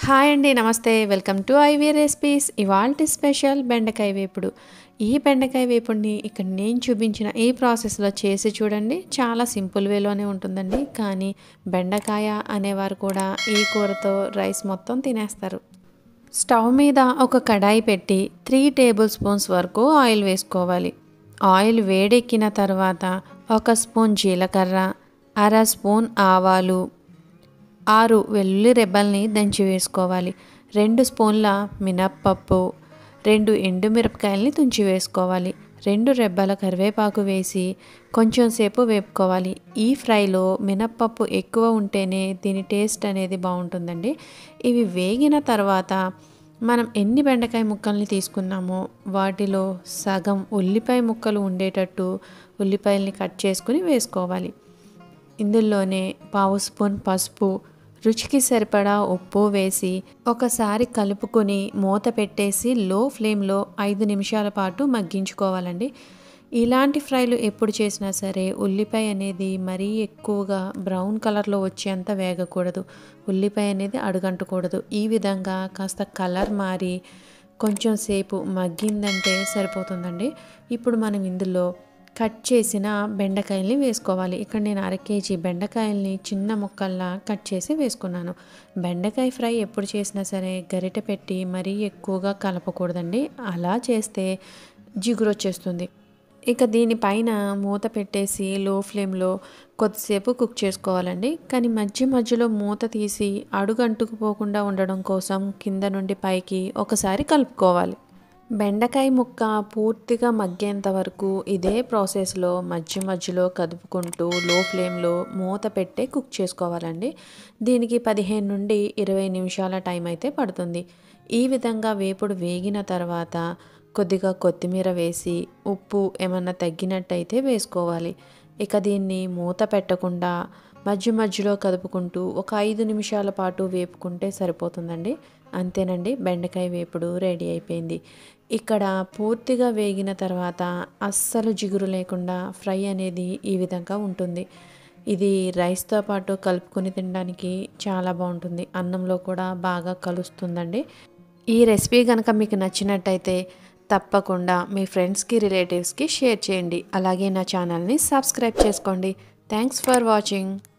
Hi అండి. నమస్తే. Welcome to IV recipes. ఇవాల్టి స్పెషల్ బెండకాయ వేపుడు. ఈ బెండకాయ వేపుడిని ఇక్కడ నేను చూపించిన ఈ ప్రాసెస్‌లో చేసి చూడండి. చాలా సింపుల్ వేలోనే ఉంటుందండి. కానీ బెండకాయ అనేవారు కూడా ఈ కూరతో రైస్ మొత్తం తినేస్తారు. స్టవ్ మీద ఒక కడాయి పెట్టి 3 టేబుల్ స్పూన్స్ వరకు ఆయిల్ వేసుకోవాలి. ఆయిల్ వేడెక్కిన తర్వాత 1 స్పూన్ జీలకర్ర, అర స్పూన్ ఆవాలు, 6 వెల్లుల్లి రెబ్బల్ని దంచి వేసుకోవాలి. 2 స్పూన్ల మినప్పప్పు, 2 ఎండుమిరపకాయలని తుంచి వేసుకోవాలి. 2 రెబ్బల కరివేపాకు వేసి కొంచెం సేపు వేపుకోవాలి. ఈ ఫ్రైలో మినప్పప్పు ఎక్కువ ఉంటేనే దీని టేస్ట్ అనేది బాగుంటుందండి. ఇవి వేగిన తర్వాత మనం ఎన్ని బెండకాయ ముక్కల్ని తీసుకున్నామో వాటిలో సగం ఉల్లిపాయ ముక్కలు ఉండేటట్టు ఉల్లిపాయల్ని కట్ చేసుకుని వేసుకోవాలి. ఇందులోనే పావు స్పూన్ పసుపు, రుచికి సరిపడా ఉప్పు వేసి ఒకసారి కలుపుకొని మూత పెట్టేసి లో ఫ్లేమ్లో 5 నిమిషాల పాటు మగ్గించుకోవాలండి. ఇలాంటి ఫ్రైలు ఎప్పుడు చేసినా సరే ఉల్లిపాయ అనేది మరీ ఎక్కువగా బ్రౌన్ కలర్లో వచ్చేంత వేగకూడదు. ఉల్లిపాయ అనేది అడుగంటకూడదు. ఈ విధంగా కాస్త కలర్ మారి కొంచెం సేపు మగ్గిందంటే సరిపోతుందండి. ఇప్పుడు మనం ఇందులో కట్ చేసిన బెండకాయల్ని వేసుకోవాలి. ఇక్కడ నేను 1/2 కేజీ బెండకాయల్ని చిన్న ముక్కల్లా కట్ చేసి వేసుకున్నాను. బెండకాయ ఫ్రై ఎప్పుడు చేసినా సరే గరిటె పెట్టి మరీ ఎక్కువగా కలపకూడదండి. అలా చేస్తే జిగురు వచ్చేస్తుంది. ఇక దీనిపైన మూత పెట్టేసి లో ఫ్లేమ్లో కొద్దిసేపు కుక్ చేసుకోవాలండి. కానీ మధ్య మధ్యలో మూత తీసి అడుగంటుకుపోకుండా ఉండడం కోసం కింద నుండి పైకి ఒకసారి కలుపుకోవాలి. బెండకాయ ముక్క పూర్తిగా మగ్గేంత వరకు ఇదే ప్రాసెస్లో మధ్య మధ్యలో కదుపుకుంటూ లో ఫ్లేమ్లో మూత పెట్టే కుక్ చేసుకోవాలండి. దీనికి 15 నుండి 20 నిమిషాల టైం అయితే పడుతుంది. ఈ విధంగా వేపుడు వేగిన తర్వాత కొద్దిగా కొత్తిమీర వేసి ఉప్పు ఏమన్నా తగ్గినట్టయితే వేసుకోవాలి. ఇక దీన్ని మూత పెట్టకుండా మధ్య మధ్యలో కదుపుకుంటూ ఒక 5 నిమిషాల పాటు వేపుకుంటే సరిపోతుందండి. అంతేనండి, బెండకాయ వేపుడు రెడీ అయిపోయింది. ఇక్కడ పూర్తిగా వేగిన తర్వాత అస్సలు జిగురు లేకుండా ఫ్రై అనేది ఈ విధంగా ఉంటుంది. ఇది రైస్తో పాటు కలుపుకొని తినడానికి చాలా బాగుంటుంది. అన్నంలో కూడా బాగా కలుస్తుందండి. ఈ రెసిపీ కనుక మీకు నచ్చినట్టయితే తప్పకుండా మీ ఫ్రెండ్స్కి, రిలేటివ్స్కి షేర్ చేయండి. అలాగే నా ఛానల్ని సబ్స్క్రైబ్ చేసుకోండి. Thanks for watching.